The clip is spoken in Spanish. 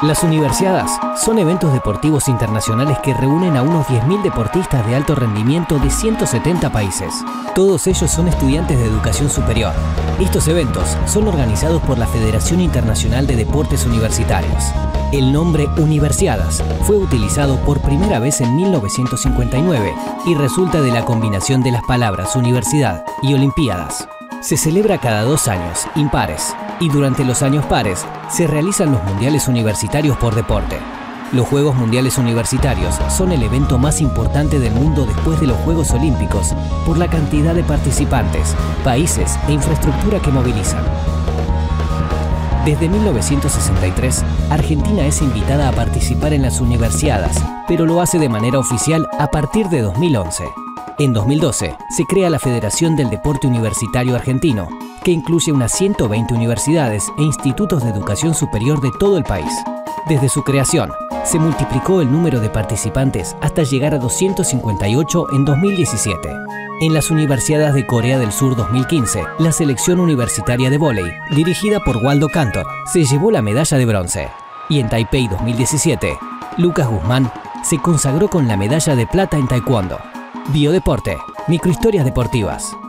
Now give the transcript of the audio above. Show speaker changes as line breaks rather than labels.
Las universiadas son eventos deportivos internacionales que reúnen a unos 10.000 deportistas de alto rendimiento de 170 países. Todos ellos son estudiantes de educación superior. Estos eventos son organizados por la Federación Internacional de Deportes Universitarios. El nombre Universiadas fue utilizado por primera vez en 1959 y resulta de la combinación de las palabras universidad y olimpiadas. Se celebra cada 2 años, impares, y durante los años pares se realizan los mundiales universitarios por deporte. Los Juegos Mundiales Universitarios son el evento más importante del mundo después de los Juegos Olímpicos por la cantidad de participantes, países e infraestructura que movilizan. Desde 1963, Argentina es invitada a participar en las Universiadas, pero lo hace de manera oficial a partir de 2011. En 2012 se crea la Federación del Deporte Universitario Argentino, que incluye unas 120 universidades e institutos de educación superior de todo el país. Desde su creación, se multiplicó el número de participantes hasta llegar a 258 en 2017. En las Universiadas de Corea del Sur 2015, la selección universitaria de vóley, dirigida por Waldo Kantor, se llevó la medalla de bronce. Y en Taipei 2017, Lucas Guzmán se consagró con la medalla de plata en taekwondo. Biodeporte, microhistorias deportivas.